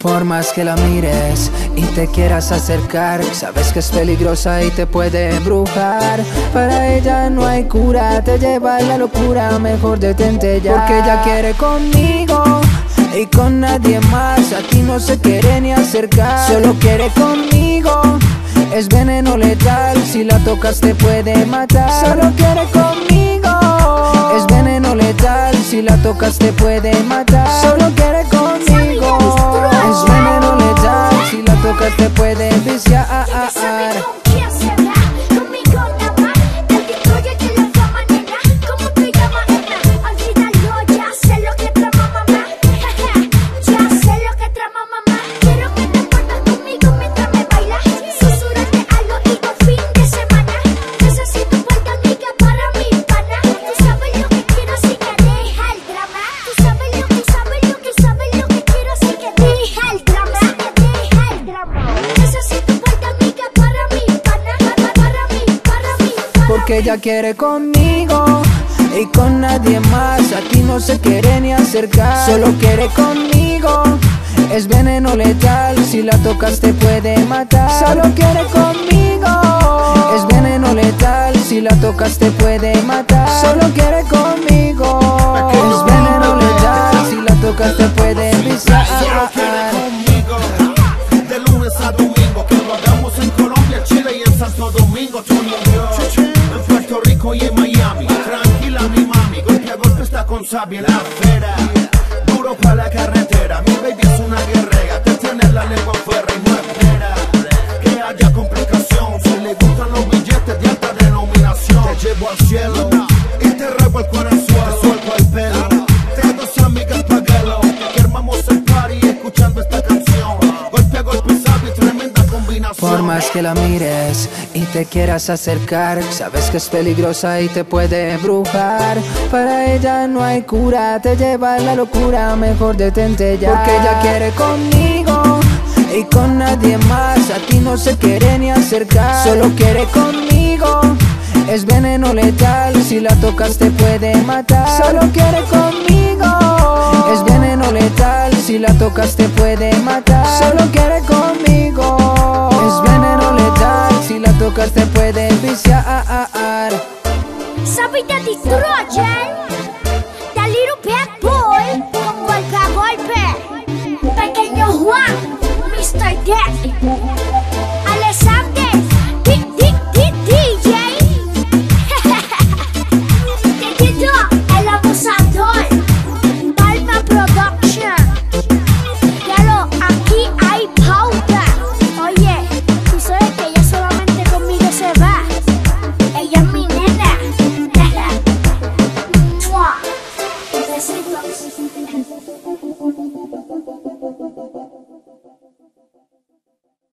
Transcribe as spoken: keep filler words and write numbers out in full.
Por más que la mires y te quieras acercar, sabes que es peligrosa y te puede embrujar. Para ella no hay cura, te lleva a la locura, mejor detente ya. Porque ella quiere conmigo y con nadie más, a ti no se quiere ni acercar. Solo quiere conmigo, es veneno letal, si la tocas te puede matar. Solo quiere conmigo, es veneno letal, si la tocas te puede matar. Solo quiere conmigo, es veneno letal, si la tocas te puede enviciar. Porque ella quiere conmigo y con nadie más, a ti no se quiere ni acercar. Solo quiere conmigo, es veneno letal, si la tocas te puede matar. Solo quiere conmigo, es veneno letal, si la tocas te puede matar. Solo quiere conmigo, es veneno letal, si la tocas te puede enviciar. Solo quiere conmigo, de lunes a domingo, que lo hagamos en Colombia, Chile y en Santo Domingo. En Puerto Rico y en Miami, tranquila mi mami, golpe a golpe está con sabia en la fera. Duro pa' la carretera, mi baby es una guerrera, te tiene la lengua fuera y no espera que haya complicación. Si le gustan los billetes de alta denominación, te llevo al cielo y te rebo el corazón, te suelto el pelo, tengo dos amigas pa' galo, que armamos el party escuchando esta canción. Golpe a golpe sabio y tremenda combinación. Por más que la mires y te quieras acercar, sabes que es peligrosa y te puede embrujar. Para ella no hay cura, te lleva a la locura, mejor detente ya. Porque ella quiere conmigo y con nadie más, a ti no se quiere ni acercar. Solo quiere conmigo, es veneno letal, si la tocas te puede matar. Solo quiere conmigo, es veneno letal, si la tocas te puede matar. Solo quiere conmigo, es veneno letal, si la tocas te puede enviciar. Sabi de Trojan, The Little Bad Boy, golpe a golpe, Pequeño Juan, mister Daddy.